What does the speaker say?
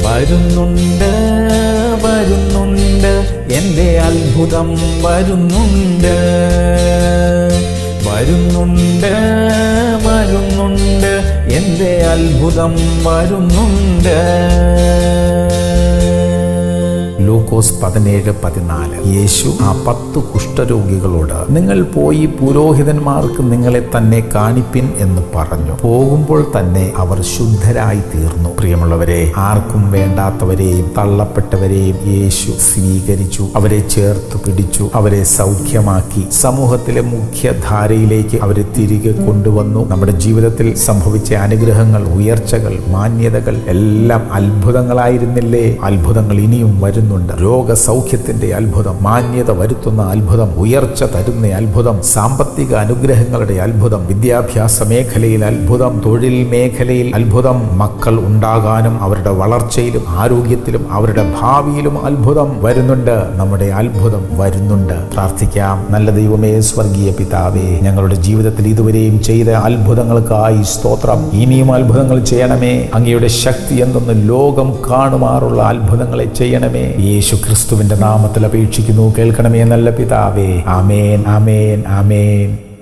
വരുന്നുണ്ട് വരുന്നുണ്ട് എൻ്റെ അത്ഭുതം വരുന്നുണ്ട് വരുന്നുണ്ട് വരുന്നുണ്ട് എൻ്റെ അത്ഭുതം വരുന്നുണ്ട്. ലൂക്കോസ് 17:14. യേശു ആ 10 കുഷ്ഠരോഗികളോട് നിങ്ങൾ പോയി പുരോഹിതന്മാർക്ക് നിങ്ങളെ തന്നെ കാണിപ്പിൻ എന്ന് പറഞ്ഞു. പോകുമ്പോൾ തന്നെ അവർ ശുദ്ധരായി തീർന്നു. പ്രിയമുള്ളവരെ, ആർക്കും വേണ്ടാത്തവരെയും തള്ളപ്പെട്ടവരെയും യേശു സ്വീകരിച്ചു. അവരെ ചേർത്ത് പിടിച്ചു. അവരെ സൗഖ്യമാക്കി. സമൂഹത്തിലെ മുഖ്യധാരയിലേക്ക് അവരെ തിരികെ കൊണ്ടുവന്നു. നമ്മുടെ ജീവിതത്തിൽ സംഭവിച്ച അനുഗ്രഹങ്ങൾ, ഉയർച്ചകൾ, മാന്യതകൾ എല്ലാം അത്ഭുതങ്ങളായിരുന്നില്ലേ? അത്ഭുതങ്ങൾ ഇനിയും വരുന്നു. രോഗസൗഖ്യത്തിന്റെ അത്ഭുതം, മാന്യത വരുത്തുന്ന അത്ഭുതം, ഉയർച്ച തരുന്ന അത്ഭുതം, സാമ്പത്തിക അനുഗ്രഹങ്ങളുടെ അത്ഭുതം, വിദ്യാഭ്യാസ മേഖലയിൽ അത്ഭുതം, തൊഴിൽ മേഖലയിൽ അത്ഭുതം, മക്കൾ ഉണ്ടാകാനും അവരുടെ വളർച്ചയിലും ആരോഗ്യത്തിലും അവരുടെ ഭാവിയിലും അത്ഭുതം വരുന്നുണ്ട്. നമ്മുടെ അത്ഭുതം വരുന്നുണ്ട്. പ്രാർത്ഥിക്കാം. നല്ല ദൈവമേ, സ്വർഗീയ പിതാവേ, ഞങ്ങളുടെ ജീവിതത്തിൽ ഇതുവരെയും ചെയ്ത അത്ഭുതങ്ങൾക്കായി സ്തോത്രം. ഇനിയും അത്ഭുതങ്ങൾ ചെയ്യണമേ. അങ്ങയുടെ ശക്തി എന്തെന്ന് ലോകം കാണുമാറുള്ള അത്ഭുതങ്ങളെ ചെയ്യണമേ. യേശു ക്രിസ്തുവിന്റെ നാമത്തിൽ അപേക്ഷിക്കുന്നു. കേൾക്കണമേ നല്ല പിതാവേ. ആമേൻ, ആമേൻ, ആമേൻ.